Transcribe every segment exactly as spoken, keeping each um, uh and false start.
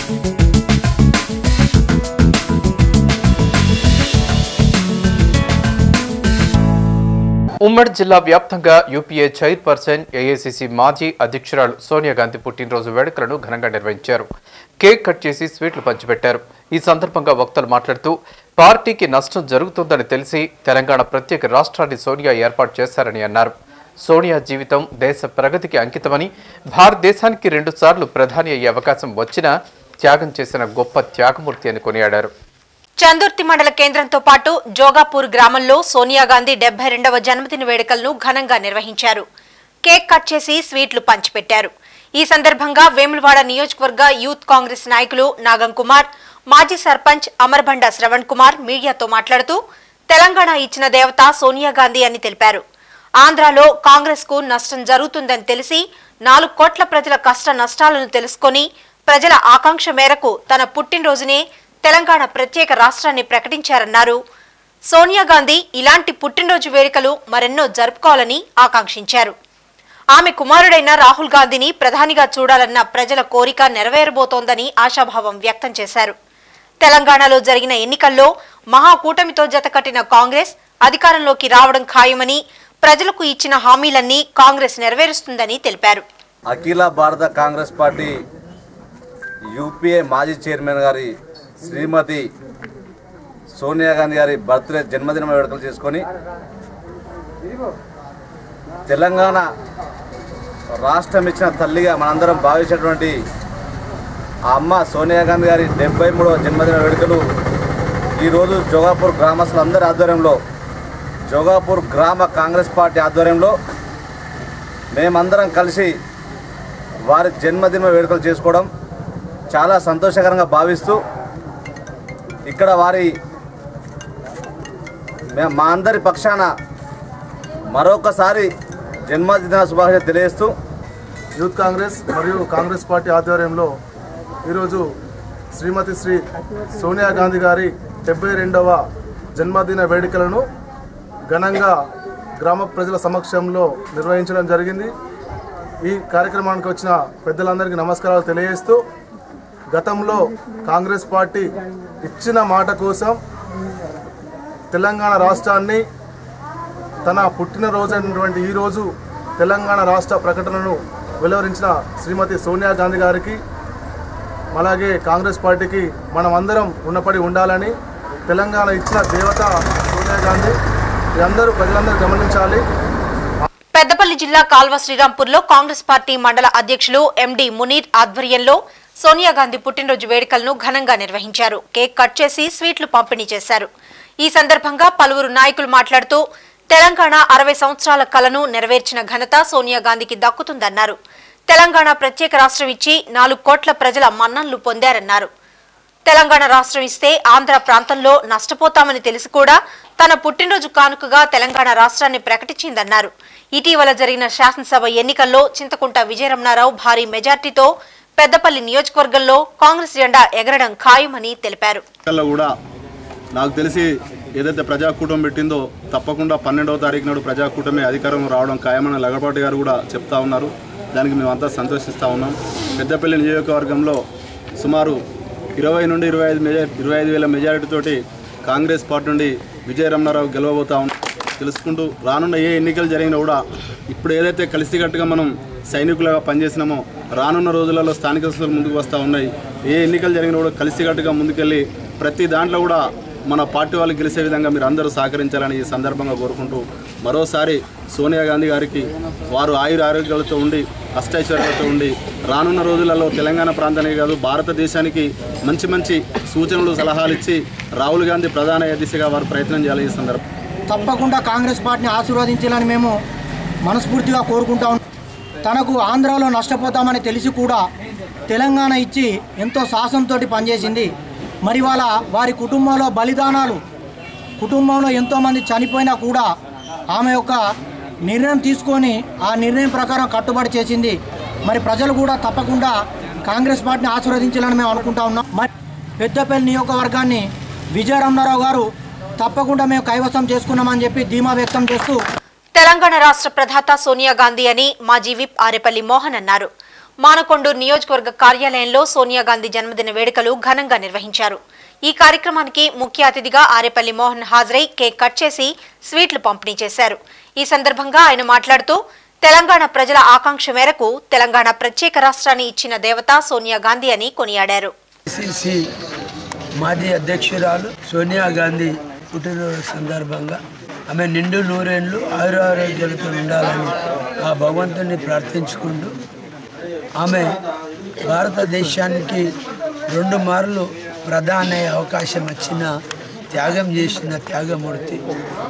ఉమ్మడి జిల్లా వ్యాప్తంగా యూపీఏ చైర్పర్సన్ ఏఐసీసీ మాజీ అధ్యక్షురాలు సోనియా గాంధీ పుట్టినరోజు వేడుకలను ఘనంగా నిర్వహించారు. కేక్ కట్ చేసి స్వీట్లు పంచిపెట్టారు. ఈ సందర్భంగా వక్తలు మాట్లాడుతూ పార్టీకి నష్టం జరుగుతుందని తెలిసి తెలంగాణ ప్రత్యేక రాష్ట్రాన్ని సోనియా ఏర్పాటు చేశారని అన్నారు. సోనియా జీవితం దేశ ప్రగతికి అంకితమని, భారతదేశానికి రెండు సార్లు ప్రధాని అయ్యే అవకాశం వచ్చినా త్యాగం చేసిన గొప్ప త్యాగమూర్తి అని కొనియాడారు. చందుర్తి మండల కేంద్రంతో పాటు జోగాపూర్ గ్రామంలో సోనియా గాంధీ డెబ్బై రెండవ జన్మదిన వేడుకలను ఘనంగా నిర్వహించారు. కేక్ కట్ చేసి స్వీట్లు పంచిపెట్టారు. ఈ సందర్భంగా వేములవాడ నియోజకవర్గ యూత్ కాంగ్రెస్ నాయకులు నాగం కుమార్, మాజీ సర్పంచ్ అమర్బండ శ్రవణ్ కుమార్ మీడియాతో మాట్లాడుతూ తెలంగాణ ఇచ్చిన దేవత సోనియా గాంధీ అని తెలిపారు. ఆంధ్రాలో కాంగ్రెస్ కు నష్టం జరుగుతుందని తెలిసి నాలుగు కోట్ల ప్రజల కష్ట నష్టాలను తెలుసుకుని ప్రజల ఆకాంక్ష మేరకు తన పుట్టినరోజునే తెలంగాణ ప్రత్యేక రాష్ట్రాన్ని ప్రకటించారన్నారు. సోనియా గాంధీ ఇలాంటి పుట్టినరోజు వేడుకలు మరెన్నో జరుపుకోవాలని ఆకాంక్షించారు. ఆమె కుమారుడైన రాహుల్ గాంధీని ప్రధానిగా చూడాలన్న ప్రజల కోరిక నెరవేరబోతోందని ఆశాభావం వ్యక్తం చేశారు. తెలంగాణలో జరిగిన ఎన్నికల్లో మహాకూటమితో జతకట్టిన కాంగ్రెస్ అధికారంలోకి రావడం ఖాయమని, ప్రజలకు ఇచ్చిన హామీలన్నీ కాంగ్రెస్ నెరవేరుస్తుందని తెలిపారు. Akhila Bharata Congress party UPA మాజీ చైర్మన్ గారి శ్రీమతి సోనియా గాంధీ గారి బర్త్డే జన్మదిన వేడుకలు చేసుకొని తెలంగాణ రాష్ట్రం ఇచ్చిన తల్లిగా మనందరం భావించేటువంటి ఆ అమ్మ సోనియా గాంధీ గారి డెబ్బై మూడవ జన్మదిన వేడుకలు ఈరోజు జోగాపూర్ గ్రామస్తులందరి ఆధ్వర్యంలో, జోగాపూర్ గ్రామ కాంగ్రెస్ పార్టీ ఆధ్వర్యంలో మేమందరం కలిసి వారి జన్మదిన వేడుకలు చేసుకోవడం చాలా సంతోషకరంగా భావిస్తూ ఇక్కడ వారి మా అందరి పక్షాన మరొకసారి జన్మదిన శుభాకాంక్షలు తెలియజేస్తూ యూత్ కాంగ్రెస్ మరియు కాంగ్రెస్ పార్టీ ఆధ్వర్యంలో ఈరోజు శ్రీమతి శ్రీ సోనియా గాంధీ గారి డెబ్బై రెండవ జన్మదిన వేడుకలను ఘనంగా గ్రామ ప్రజల సమక్షంలో నిర్వహించడం జరిగింది. ఈ కార్యక్రమానికి వచ్చిన పెద్దలందరికీ నమస్కారాలు తెలియజేస్తూ, గతంలో కాంగ్రెస్ పార్టీ ఇచ్చిన మాట కోసం తెలంగాణ రాష్ట్రాన్ని తన పుట్టినరోజు అయినటువంటి ఈరోజు తెలంగాణ రాష్ట్ర ప్రకటనను వెలువరించిన శ్రీమతి సోనియా గాంధీ గారికి, అలాగే కాంగ్రెస్ పార్టీకి మనమందరం ఉన్నపడి ఉండాలని, తెలంగాణ ఇచ్చిన దేవత సోనియా గాంధీ అందరూ ప్రజలందరూ గమనించాలి. పెద్దపల్లి జిల్లా కాల్వ శ్రీరాంపూర్లో కాంగ్రెస్ పార్టీ మండల అధ్యక్షులు ఎండి మునీర్ ఆధ్వర్యంలో సోనియా గాంధీ పుట్టినరోజు వేడుకలను ఘనంగా నిర్వహించారు. కేక్ కట్ చేసి స్వీట్లు పంపిణీ చేశారు. ఈ సందర్భంగా పలువురు నాయకులు మాట్లాడుతూ తెలంగాణ అరవై సంవత్సరాల కలను నెరవేర్చిన ఘనత సోనియా గాంధీకి దక్కుతుందన్నారు. తెలంగాణ ప్రత్యేక రాష్ట్రం ఇచ్చి నాలుగు కోట్ల ప్రజల మన్ననలు పొందారన్నారు. తెలంగాణ రాష్ట్రం ఇస్తే ఆంధ్ర ప్రాంతంలో నష్టపోతామని తెలిసి కూడా తన పుట్టినరోజు కానుకగా తెలంగాణ రాష్ట్రాన్ని ప్రకటించిందన్నారు. ఇటీవల జరిగిన శాసనసభ ఎన్నికల్లో చింతకుంట విజయరమణారావు భారీ మెజార్టీతో పెద్దపల్లి నియోజకవర్గంలో కాంగ్రెస్ జెండా ఎగరడం ఖాయమని తెలిపారు. నాకు తెలిసి ఏదైతే ప్రజాకూటమి పెట్టిందో తప్పకుండా పన్నెండవ తారీఖు నాడు ప్రజాకూటమి అధికారం రావడం ఖాయమని లగడపాటి గారు కూడా చెప్తా ఉన్నారు. దానికి మేమంతా సంతోషిస్తూ ఉన్నాం. పెద్దపల్లి నియోజకవర్గంలో సుమారు ఇరవై నుండి ఇరవై ఐదు మెజార్ ఇరవై ఐదు వేల మెజారిటీతోటి కాంగ్రెస్ పార్టీ నుండి విజయరమణారావు గెలవబోతా ఉన్నాం. తెలుసుకుంటూ రానున్న ఏ ఎన్నికలు జరిగినా కూడా ఇప్పుడు ఏదైతే కలిసికట్టుగా మనం సైనికులుగా పనిచేసినామో రానున్న రోజులలో స్థానిక సంస్థలు ముందుకు వస్తూ ఉన్నాయి. ఏ ఎన్నికలు జరిగినా కూడా కలిసికట్టుగా ముందుకెళ్ళి ప్రతి దాంట్లో కూడా మన పార్టీ వాళ్ళు గెలిచే విధంగా మీరు అందరూ సహకరించాలని ఈ సందర్భంగా కోరుకుంటూ మరోసారి సోనియా గాంధీ గారికి వారు ఆయుర ఆరోగ్యాలతో ఉండి అష్టైశ్వర్యాలతో ఉండి రానున్న రోజులలో తెలంగాణ ప్రాంతానికి కాదు భారతదేశానికి మంచి మంచి సూచనలు సలహాలు ఇచ్చి రాహుల్ గాంధీ ప్రధాన దిశగా వారు ప్రయత్నం చేయాలి. ఈ సందర్భం తప్పకుండా కాంగ్రెస్ పార్టీని ఆశీర్వదించాలని మేము మనస్ఫూర్తిగా కోరుకుంటా ఉన్నాం. తనకు ఆంధ్రాలో నష్టపోతామని తెలిసి కూడా తెలంగాణ ఇచ్చి ఎంతో సాహసంతో పనిచేసింది. మరి వాళ్ళ వారి కుటుంబంలో బలిదానాలు, కుటుంబంలో ఎంతోమంది చనిపోయినా కూడా ఆమె యొక్క నిర్ణయం తీసుకొని ఆ నిర్ణయం ప్రకారం కట్టుబడి చేసింది. మరి ప్రజలు కూడా తప్పకుండా కాంగ్రెస్ పార్టీని ఆశీర్వదించాలని మేము అనుకుంటా ఉన్నాం. మరి పెద్దపల్లి నియోజకవర్గాన్ని విజయరమణారావు గారు తప్పకుండా మేము కైవసం చేసుకున్నామని చెప్పి ధీమా వ్యక్తం చేస్తూ తెలంగాణ రాష్ట్ర ప్రధాత సోనియా గాంధీ అని మాజీ విప్ ఆరేపల్లి మోహన్ అన్నారు. మానకొండూరు నియోజకవర్గ కార్యాలయంలో సోనియా గాంధీ జన్మదిన వేడుకలు ఘనంగా నిర్వహించారు. ఈ కార్యక్రమానికి ముఖ్య అతిథిగా ఆరేపల్లి మోహన్ హాజరై కేక్ కట్ చేసి స్వీట్లు పంపిణీ చేశారు. ఈ సందర్భంగా ఆయన మాట్లాడుతూ తెలంగాణ ప్రజల ఆకాంక్ష మేరకు తెలంగాణ ప్రత్యేక రాష్ట్రాన్ని ఇచ్చిన దేవత సోనియా గాంధీ అని కొనియాడారు. ఐసీసీ మాజీ అధ్యక్షురాలు సోనియా గాంధీ పుట్టినరోజు సందర్భంగా ఆమె నిండు నూరేళ్లు ఆయురారోగ్యాలతో ఉండాలని ఆ భగవంతుని ప్రార్థించుకుంటూ ఆమె భారతదేశానికి రెండు మార్లు ప్రధాని అవకాశం వచ్చిన త్యాగం చేసిన త్యాగమూర్తి.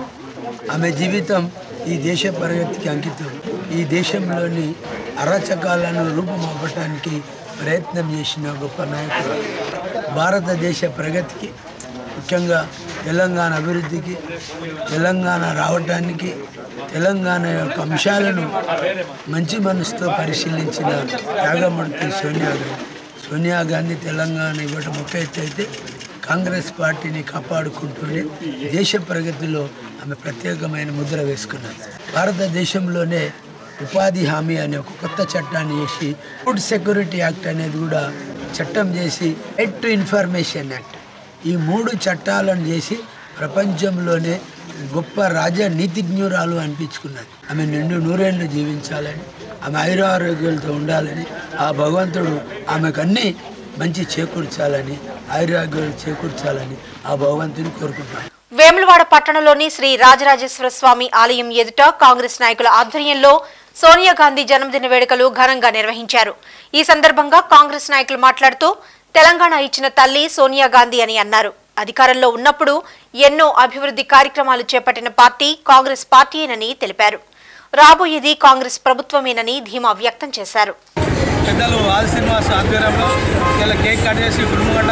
ఆమె జీవితం ఈ దేశ ప్రగతికి అంకితం. ఈ దేశంలోని అరాచకాలను రూపుమాపటానికి ప్రయత్నం చేసిన గొప్ప నాయకుడు. భారతదేశ ప్రగతికి, ముఖ్యంగా తెలంగాణ అభివృద్ధికి, తెలంగాణ రావటానికి, తెలంగాణ యొక్క అంశాలను మంచి మనసుతో పరిశీలించిన త్యాగమూర్తి సోనియా గాంధీ. సోనియా గాంధీ తెలంగాణ ఇవ్వటం ఒక ఎత్తు అయితే కాంగ్రెస్ పార్టీని కాపాడుకుంటూనే దేశ ప్రగతిలో ఆమె ప్రత్యేకమైన ముద్ర వేసుకున్నారు. భారతదేశంలోనే ఉపాధి హామీ అనే ఒక కొత్త చట్టాన్ని చేసి ఫుడ్ సెక్యూరిటీ యాక్ట్ అనేది కూడా చట్టం చేసి రైట్ టు ఇన్ఫర్మేషన్ యాక్ట్, ఈ మూడు చట్టాలను చేసి ప్రపంచంలోనే గొప్ప రాజ నీతిజ్ఞురాలు అనిపించుకున్నది. ఆమె నిండు నూరేళ్లు జీవించాలని, ఆమె ఆయురారోగ్యాలతో ఉండాలని, ఆ భగవంతుడు ఆమెకు అన్నీ మంచి చేకూర్చాలని, ఆయురారోగ్యాలు చేకూర్చాలని ఆ భగవంతుని కోరుకుంటాను. వేములవాడ పట్టణంలోని శ్రీ రాజరాజేశ్వర స్వామి ఆలయం ఎదుట కాంగ్రెస్ నాయకుల ఆధ్వర్యంలో సోనియా గాంధీ జన్మదిన వేడుకలు ఘనంగా నిర్వహించారు. ఈ సందర్భంగా కాంగ్రెస్ నాయకులు మాట్లాడుతూ తెలంగాణ ఇచ్చిన తల్లి సోనియా గాంధీ అని అన్నారు. అధికారంలో ఉన్నప్పుడు ఎన్నో అభివృద్ధి కార్యక్రమాలు చేపట్టిన పార్టీ కాంగ్రెస్ పార్టీయేనని తెలిపారు. రాబోయేది కాంగ్రెస్ ప్రభుత్వమేనని ధీమా వ్యక్తం చేశారు. పెద్దలు ఆది శ్రీనివాస్ ఆధ్వర్యంలో ఇలా కేక్ కట్ చేసి కుటుంబగడ్డ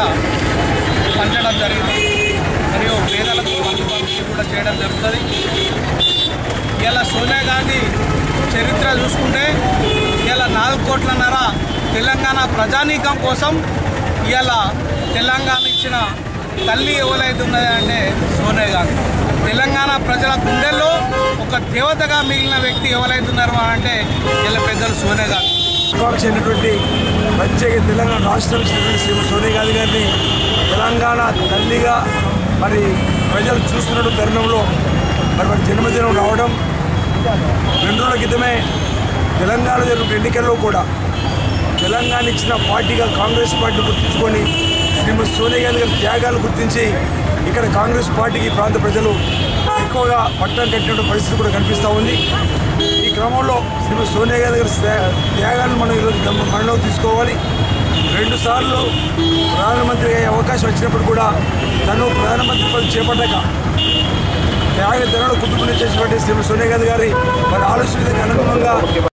పంచడం జరిగింది. మరియు పేదలకు పంపిణీ కూడా చేయడం జరుగుతుంది. ఇలా సోనియా గాంధీ చరిత్ర చూసుకుంటే ఇలా నాలుగు కోట్లన్నర తెలంగాణ ప్రజానీకం కోసం ఇలా తెలంగాణ ఇచ్చిన తల్లి ఎవరైతే ఉన్నదంటే సోనియా గాంధీ. తెలంగాణ ప్రజల గుండెల్లో ఒక దేవతగా మిగిలిన వ్యక్తి ఎవరైతే ఉన్నారో అంటే ఇలా పెద్దలు సోనియా గాంధీ. అయినటువంటి ప్రత్యేక తెలంగాణ రాష్ట్రం శ్రీమతి సోనియా గాంధీ గారిని తెలంగాణ తల్లిగా మరి ప్రజలు చూస్తున్న తరుణంలో మరి వారి జన్మదినం రావడం, రెండు రోజుల క్రితమే తెలంగాణ జరిగిన ఎన్నికల్లో కూడా తెలంగాణ ఇచ్చిన పార్టీగా కాంగ్రెస్ పార్టీ గుర్తించుకొని శ్రీమతి సోనియా గాంధీ గారి త్యాగాలు గుర్తించి ఇక్కడ కాంగ్రెస్ పార్టీకి ప్రాంత ప్రజలు ఎక్కువగా పట్టం కట్టిన పరిస్థితి కూడా కనిపిస్తూ ఉంది. ఈ క్రమంలో శ్రీమతి సోనియా గాంధీ గారి త్యాగాలను మనం ఈరోజు మనలోకి తీసుకోవాలి. రెండుసార్లు ప్రధానమంత్రి అయ్యే అవకాశం వచ్చినప్పుడు కూడా తను ప్రధానమంత్రి పదవి చేపట్టాక త్యాగ ధనలు కుటుంబం చేసినటువంటి శ్రీమతి సోనియా గాంధీ గారి వారి ఆలోచనకు అనుగుణంగా